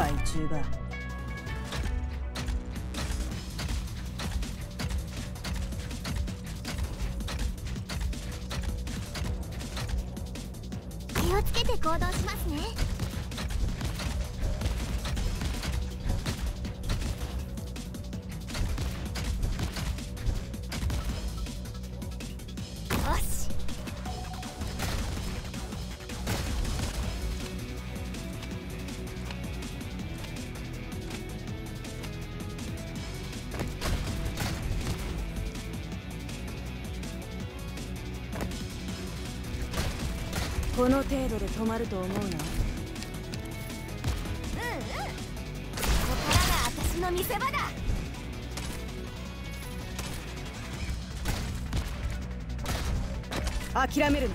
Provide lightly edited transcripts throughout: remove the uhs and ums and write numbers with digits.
害虫が。 気をつけて行動しますね。よし。 この程度で止まると思うな。 ここからが私の見せ場だ。 諦めるな。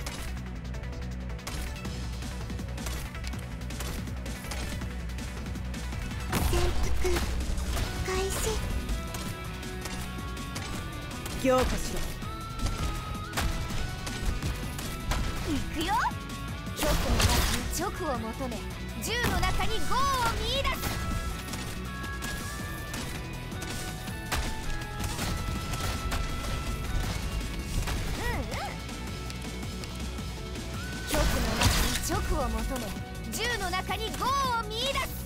潜伏開始。 凝固しろ。 行くよ。極の中に直を求め、銃の中にゴーを見出す。極の中に直を求め、銃の中にゴーを見出す。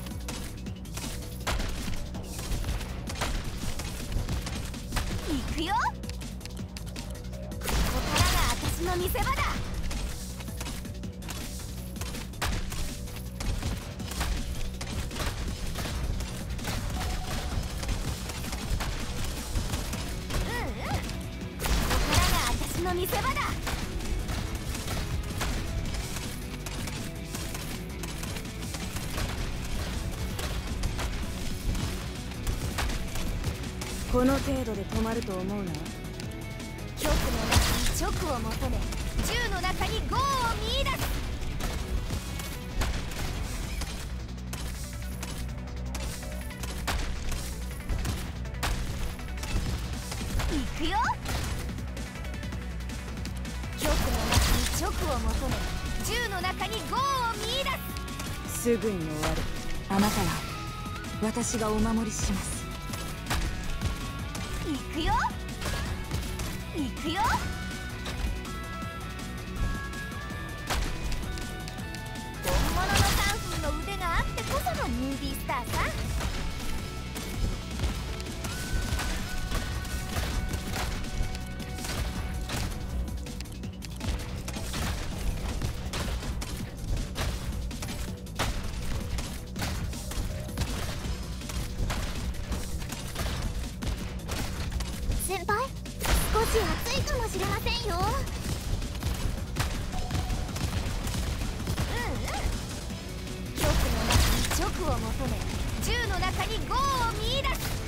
行くよ。ここからが私の見せ場だ。の見せ場だ。 この程度で止まると思うな。 極の中に直を求め、銃の中にゴーを見出す。行くよ。直を求め、銃の中にゴーを見出す。 すぐに終わる。あなたは私がお守りします。 行くよ。行くよ。本物のカンフーの腕があってこそのムービースターさ。先輩、少し暑いかもしれませんよ。極の中に直を求め、銃の中にゴーを見出す。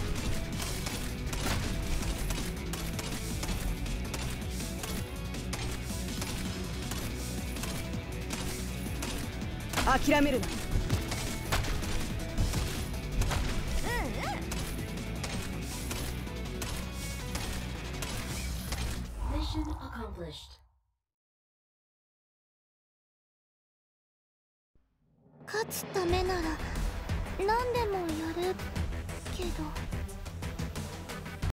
諦めるな。 Mission accomplished. 勝つためなら何でもやるけど。